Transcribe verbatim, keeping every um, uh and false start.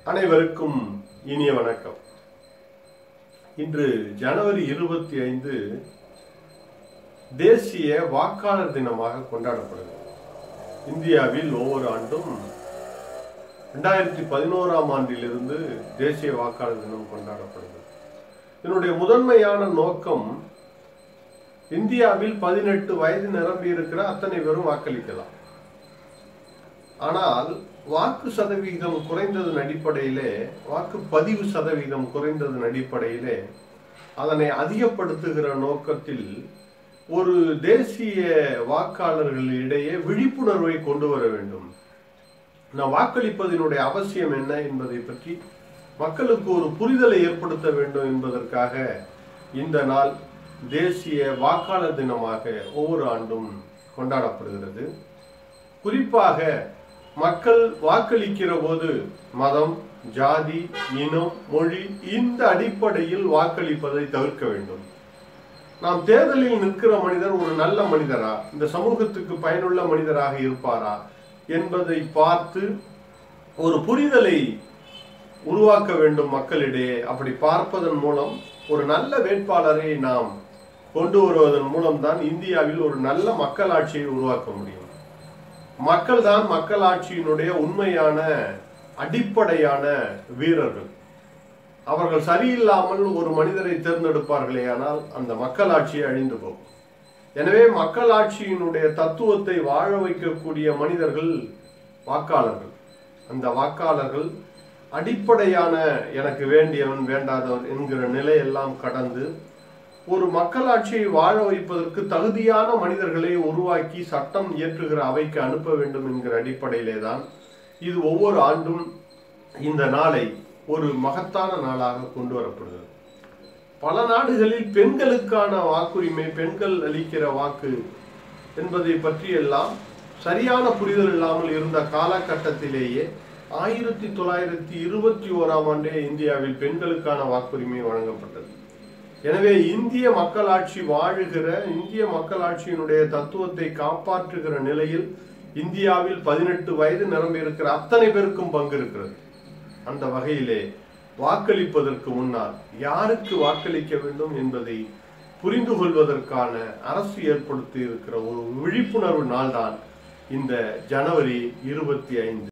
அனைவருக்கும் இனிய வணக்கம். இன்று ஜனவரி இருபத்தி ஐந்து தேசிய வாக்காளர் தினமாக கொண்டாடப்படுகிறது. இந்தியாவில் ஒவ்வொரு ஆண்டும் இரண்டாயிரத்தி பதினோராம் ஆண்டிலிருந்து தேசிய வாக்காளர் தினம் கொண்டாடப்படுகிறது. இதனுடைய முதன்மையான நோக்கம் இந்தியாவில் பதினெட்டு வயது நிரம்பி இருக்கிற அத்தனை பேரும் வாக்களிக்கலாம். ஆனால் வாக்கு சதவீதம் குறைந்ததன் அடிப்படையிலே, வாக்கு பதிவு சதவீதம் குறைந்ததன் அடிப்படையிலே அதனை அதிகப்படுத்துகிற நோக்கத்தில் ஒரு தேசிய வாக்காளர்களிடையே விழிப்புணர்வை கொண்டு வர வேண்டும். நான் வாக்களிப்பதனுடைய அவசியம் என்ன என்பதை பற்றி மக்களுக்கு ஒரு புரிதலை ஏற்படுத்த வேண்டும் என்பதற்காக இந்த நாள் தேசிய வாக்காளர் தினமாக ஒவ்வொரு ஆண்டும் கொண்டாடப்படுகிறது. குறிப்பாக மக்கள் வாக்களிக்கிற போது மதம், ஜாதி, இனம், மொழி இந்த அடிப்படையில் வாக்களிப்பதை தவிர்க்க வேண்டும். நாம் தேர்தலில் நிற்கிற மனிதர் ஒரு நல்ல மனிதரா, இந்த சமூகத்துக்கு பயனுள்ள மனிதராக இருப்பாரா என்பதை பார்த்து ஒரு புரிதலை உருவாக்க வேண்டும் மக்களிடையே. அப்படி பார்ப்பதன் மூலம் ஒரு நல்ல வேட்பாளரை நாம் கொண்டு வருவதன் மூலம்தான் இந்தியாவில் ஒரு நல்ல மக்களாட்சியை உருவாக்க முடியும். மக்கள் தான் மக்களாட்சியினுடைய உண்மையான அடிப்படையான வீரர்கள். அவர்கள் சரியில்லாமல் ஒரு மனிதரை தேர்ந்தெடுப்பார்களே ஆனால் அந்த மக்களாட்சி அழிந்து போகும். எனவே மக்களாட்சியினுடைய தத்துவத்தை வாழ வைக்கக்கூடிய மனிதர்கள் வாக்காளர்கள். அந்த வாக்காளர்கள் அடிப்படையான எனக்கு வேண்டியவன் வேண்டாதவன் என்கிற நிலையெல்லாம் கடந்து ஒரு மக்களாட்சியை வாழ வைப்பதற்கு தகுதியான மனிதர்களை உருவாக்கி சட்டம் இயற்றுகிற அவைக்கு அனுப்ப வேண்டும் என்கிற அடிப்படையிலே தான் இது ஒவ்வொரு ஆண்டும் இந்த நாளை ஒரு மகத்தான நாளாக கொண்டு வரப்படுகிறது. பல நாடுகளில் பெண்களுக்கான வாக்குரிமை, பெண்கள் அளிக்கிற வாக்கு என்பதை பற்றி எல்லாம் சரியான புரிதல் இல்லாமல் இருந்த காலகட்டத்திலேயே ஆயிரத்தி தொள்ளாயிரத்தி இருபத்தி ஓராம் ஆண்டே இந்தியாவில் பெண்களுக்கான வாக்குரிமை வழங்கப்பட்டது. எனவே இந்திய மக்களாட்சி வாழுகிற, இந்திய மக்களாட்சியினுடைய தத்துவத்தை காப்பாற்றுகிற நிலையில் இந்தியாவில் பதினெட்டு வயது நிரம்பி இருக்கிற அத்தனை பேருக்கும் பங்கு இருக்கிறது. அந்த வகையிலே வாக்களிப்பதற்கு முன்னால் யாருக்கு வாக்களிக்க வேண்டும் என்பதை புரிந்து கொள்வதற்கான அரசு ஏற்படுத்தி இருக்கிற ஒரு விழிப்புணர்வு நாள்தான் இந்த ஜனவரி இருபத்தி ஐந்து.